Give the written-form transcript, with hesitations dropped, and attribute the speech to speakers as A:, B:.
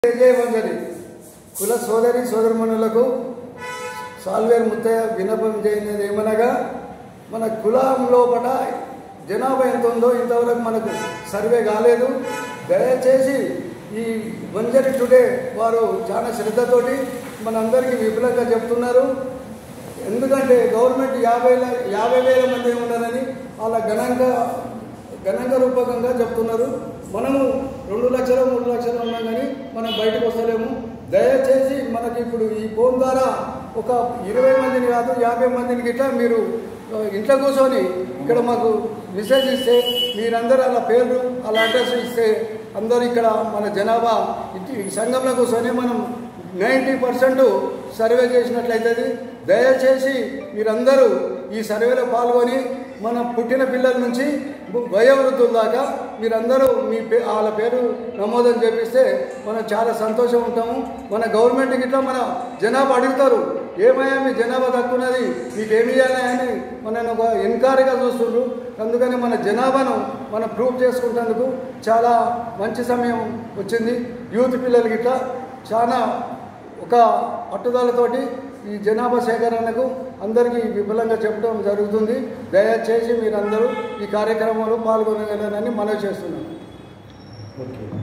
A: జయవంజలి కుల సోదరి సోదరమణులకు సాల్వేర్ ముత్తయ్య విన్నపం చేయనిది ఏమనగా మన కులం లోపల జనాభా ఎంత ఉందో ఇంతవరకు మనకు సర్వే కాలేదు. దయచేసి ఈ వంజలి టుడే వారు చాలా శ్రద్ధతోటి మనందరికీ విపులంగా చెప్తున్నారు. ఎందుకంటే గవర్నమెంట్ 50,000 మంది ఉన్నారని వాళ్ళ గణంగా రూపకంగా చెప్తున్నారు. మనము 2 లక్షలు 3 లక్షలు ఉన్నాం కానీ మనం బయటకు వస్తలేము. దయచేసి మనకి ఇప్పుడు ఈ ఫోన్ ద్వారా ఒక 20 మందిని కాదు 50 మందిని గిట్లా మీరు ఇంట్లో కూర్చొని ఇక్కడ మాకు మెసేజ్ ఇస్తే మీరందరూ అలా పేర్లు అలా అడ్రస్ ఇస్తే అందరూ ఇక్కడ మన జనాభా ఈ సంఘంలో కూర్చొని మనం 90% సర్వే చేసినట్లయితుంది. దయచేసి మీరందరూ ఈ సర్వేలో పాల్గొని మన పుట్టిన పిల్లల నుంచి వయోవృద్ధుల దాకా మీరందరూ వాళ్ళ పేరు నమోదని చెప్పిస్తే మనం చాలా సంతోషం ఉంటాము. మన గవర్నమెంట్కి ఇట్లా మన జనాభా అడుగుతారు, ఏమయ్యా మీ జనాభా తక్కువన్నది మీకు ఏమి ఇవ్వాలి అని మనల్ని ఒక ఎన్కారీగా చూస్తుండ్రు. అందుకని మన జనాభాను మనం ప్రూవ్ చేసుకుంటేందుకు చాలా మంచి సమయం వచ్చింది. యూత్ పిల్లలకి ఇట్లా చాలా ఒక పట్టుదలతోటి ఈ జనాభా సేకరణకు అందరికీ విపులంగా చెప్పడం జరుగుతుంది. దయచేసి మీరందరూ ఈ కార్యక్రమంలో పాల్గొనగలరని మనవి చేస్తున్నాను.
B: ఓకే.